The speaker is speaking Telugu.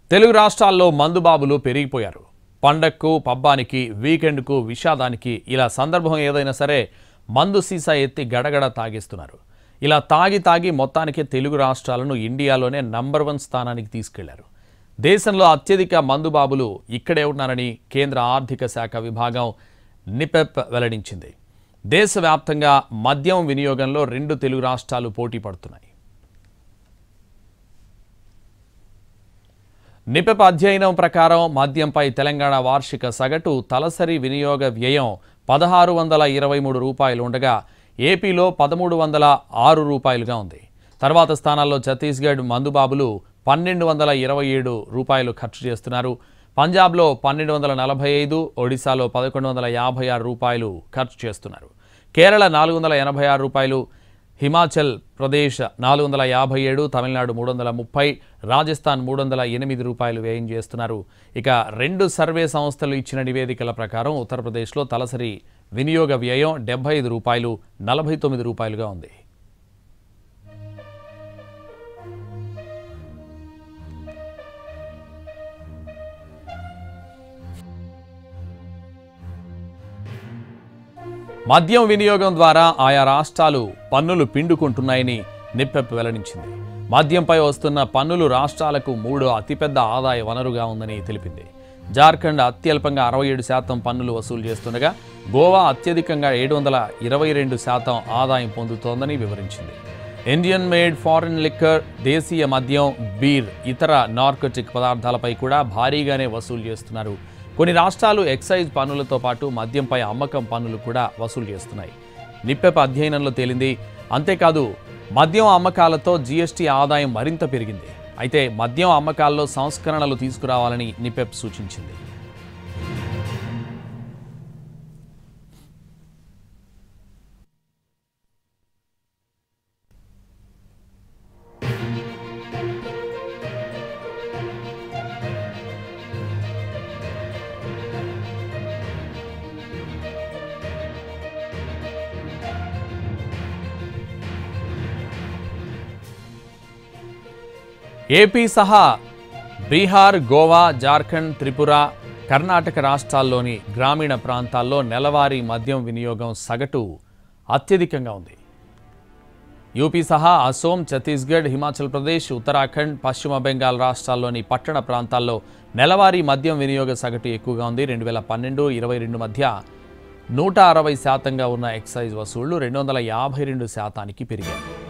తెలుగు రాష్ట్రాల్లో మందుబాబులు పెరిగిపోయారు. పండక్కు, పబ్బానికి, వీకెండ్కు, విషాదానికి ఇలా సందర్భం ఏదైనా సరే మందు సీసా ఎత్తి గడగడ తాగేస్తున్నారు. ఇలా తాగి మొత్తానికి తెలుగు రాష్ట్రాలను ఇండియాలోనే నంబర్ 1 స్థానానికి తీసుకెళ్లారు. దేశంలో అత్యధిక మందుబాబులు ఇక్కడే ఉన్నారని కేంద్ర ఆర్థిక శాఖ విభాగం నిపెప్ వెల్లడించింది. దేశవ్యాప్తంగా మద్యం వినియోగంలో 2 తెలుగు రాష్ట్రాలు పోటీ పడుతున్నాయి. నిపెప్ అధ్యయనం ప్రకారం మద్యంపై తెలంగాణ వార్షిక సగటు తలసరి వినియోగ వ్యయం 1623 రూపాయలు ఉండగా ఏపీలో 1306 రూపాయలుగా ఉంది. తర్వాత స్థానాల్లో ఛత్తీస్గఢ్ మందుబాబులు 1227 రూపాయలు ఖర్చు చేస్తున్నారు. పంజాబ్లో 1245, ఒడిశాలో 1156 రూపాయలు ఖర్చు చేస్తున్నారు. కేరళ 486 రూపాయలు, హిమాచల్ ప్రదేశ్ 457, తమిళనాడు 330, రాజస్థాన్ 308 రూపాయలు వ్యయం చేస్తున్నారు. ఇక 2 సర్వే సంస్థలు ఇచ్చిన నివేదికల ప్రకారం ఉత్తరప్రదేశ్లో తలసరి వినియోగ వ్యయం 75 రూపాయలు, 49 రూపాయలుగా ఉంది. మద్యం వినియోగం ద్వారా ఆయా రాష్ట్రాలు పన్నులు పిండుకుంటున్నాయని నిపెప్ వెల్లడించింది. మద్యంపై వస్తున్న పన్నులు రాష్ట్రాలకు 3వ అతిపెద్ద ఆదాయ వనరుగా ఉందని తెలిపింది. జార్ఖండ్ అత్యల్పంగా 67% పన్నులు వసూలు చేస్తుండగా గోవా అత్యధికంగా 722% ఆదాయం పొందుతోందని వివరించింది. ఇండియన్ మేడ్ ఫారిన్ లిక్కర్, దేశీయ మద్యం, బీర్, ఇతర నార్కోటిక్ పదార్థాలపై కూడా భారీగానే వసూలు చేస్తున్నారు. కొన్ని రాష్ట్రాలు ఎక్సైజ్ పన్నులతో పాటు మద్యంపై అమ్మకం పన్నులు కూడా వసూలు చేస్తున్నాయి. నిపెప్ అధ్యయనంలో తేలింది. అంతేకాదు మద్యం అమ్మకాలతో జీఎస్టీ ఆదాయం మరింత పెరిగింది. అయితే మద్యం అమ్మకాల్లో సంస్కరణలు తీసుకురావాలని నిపెప్ సూచించింది. ఏపీ సహా బీహార్, గోవా, జార్ఖండ్, త్రిపుర, కర్ణాటక రాష్ట్రాల్లోని గ్రామీణ ప్రాంతాల్లో నెలవారీ మద్యం వినియోగం సగటు అత్యధికంగా ఉంది. యూపీ సహా అసోం, ఛత్తీస్గఢ్, హిమాచల్ ప్రదేశ్, ఉత్తరాఖండ్, పశ్చిమ బెంగాల్ రాష్ట్రాల్లోని పట్టణ ప్రాంతాల్లో నెలవారీ మద్యం వినియోగ సగటు ఎక్కువగా ఉంది. 2012-22 మధ్య 160% ఉన్న ఎక్సైజ్ వసూళ్లు 252% పెరిగాయి.